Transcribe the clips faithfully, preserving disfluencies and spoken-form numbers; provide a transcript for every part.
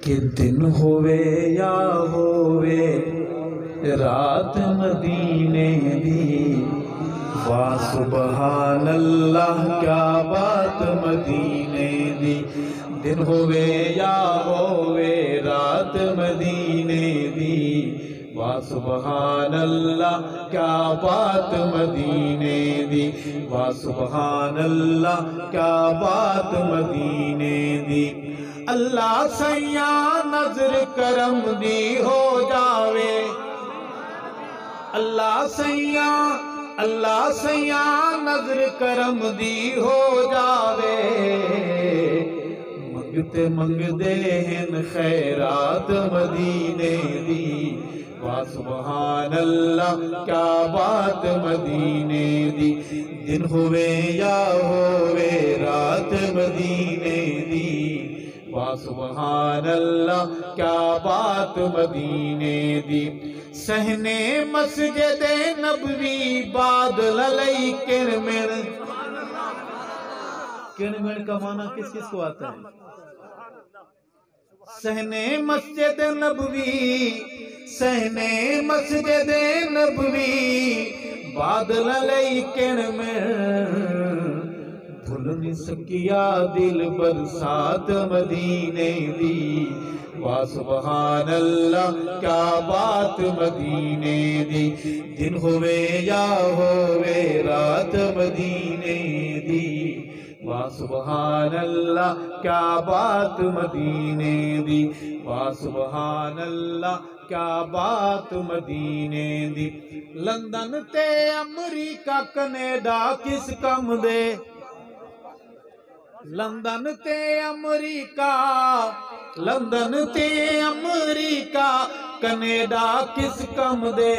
کہ دن ہوئے یا ہوئے رات مدینے دی، واہ سبحان اللہ کیا بات مدینے دی۔ دن ہوئے یا ہوئے رات مدینے دی، واہ سبحان اللہ کیا بات مدینے دی، واہ سبحان اللہ کیا بات مدینے دی۔ اللہ سیاں نظر کرم دی ہو جاوے، اللہ سیاں اللہ سیاں نظر کرم دی ہو جاوے، منگتے منگتے ہیں خیرات مدینے دی، واہ سبحان اللہ کیا بات مدینے دی۔ دن ہوئے یا ہوئے رات مدینے دی، واہ سبحان اللہ کیا بات مدینے دی۔ سہنے مسجد نبوی بادل علی کرمن، کرمن کا معنی کس کس کو آتا ہے؟ سہنے مسجد نبوی، سہنے مسجد نبوی بادل علی کرمن، بھول نہیں سکیا دل برسات مدینے دی، واہ سبحان اللہ کیا بات مدینے دی۔ دن ہوئے یا ہوئے رات مدینے دی، واہ سبحان اللہ کیا بات مدینے دی، واہ سبحان اللہ کیا بات مدینے دی۔ لندن تے امریکہ کینیڈا کس کم دے، لندن تے امریکہ لندن تے امریکہ کینیڈا کس کم دے،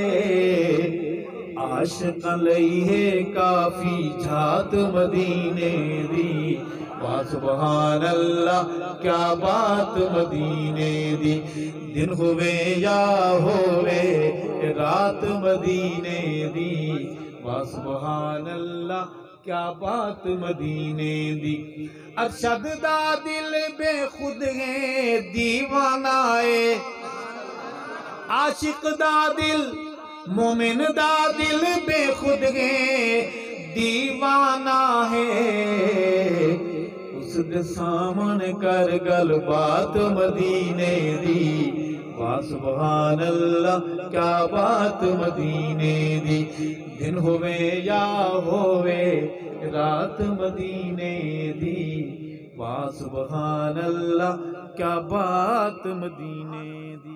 عاشق لئی ہے کافی جھات مدینے دی، واہ سبحان اللہ کیا بات مدینے دی۔ دن ہوئے یا ہوئے رات مدینے دی، واہ سبحان اللہ کیا بات مدینے دی۔ ارشد دا دل بے خود ہے دیوانہ ہے، عاشق دا دل مومن دا دل بے خود ہے دیوانہ ہے، اس دے سامنے کر گل بات مدینے دی، واہ سبحان اللہ کیا بات مدینے دی۔ دن ہوئے یا ہوئے رات مدینے دی، واہ سبحان اللہ کیا بات مدینے دی۔